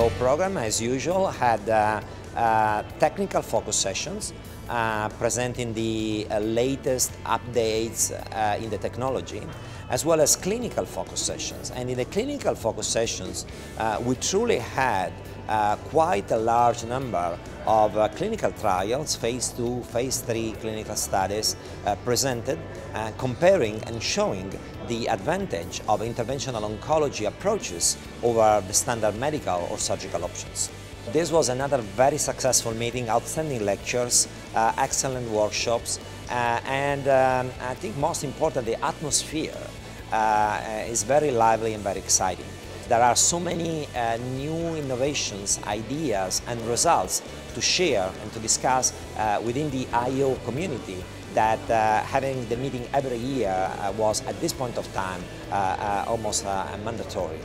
ECIO program, as usual, had technical focus sessions presenting the latest updates in the technology, as well as clinical focus sessions. And in the clinical focus sessions, we truly had quite a large number of clinical trials, phase 2, phase 3 clinical studies presented, comparing and showing the advantage of interventional oncology approaches over the standard medical or surgical options. This was another very successful meeting, outstanding lectures, excellent workshops, and I think most important, the atmosphere is very lively and very exciting. There are so many new innovations, ideas and results to share and to discuss within the IO community that having the meeting every year was at this point of time almost mandatory.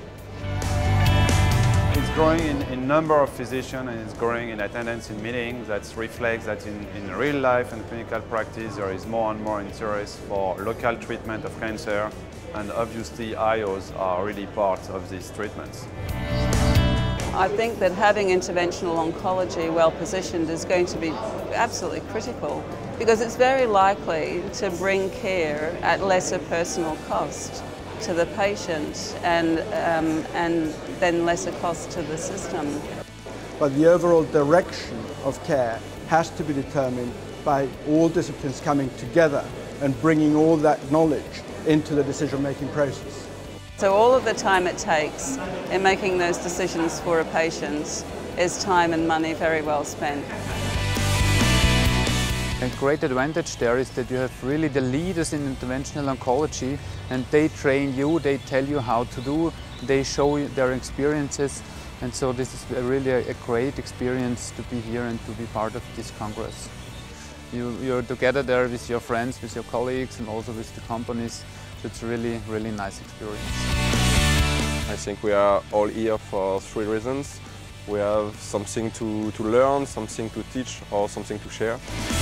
It's growing in number of physicians and it's growing in attendance in meetings. That reflects that in real life and clinical practice there is more and more interest for local treatment of cancer, and obviously IOs are really part of these treatments. I think that having interventional oncology well positioned is going to be absolutely critical, because it's very likely to bring care at lesser personal cost to the patient and then lesser cost to the system. But the overall direction of care has to be determined by all disciplines coming together and bringing all that knowledge into the decision-making process. So all of the time it takes in making those decisions for a patient is time and money very well spent. A great advantage there is that you have really the leaders in interventional oncology, and they train you, they tell you how to do, they show you their experiences, and so this is really a great experience to be here and to be part of this Congress. You're together there with your friends, with your colleagues and also with the companies, so it's really, really nice experience. I think we are all here for 3 reasons. We have something to learn, something to teach or something to share.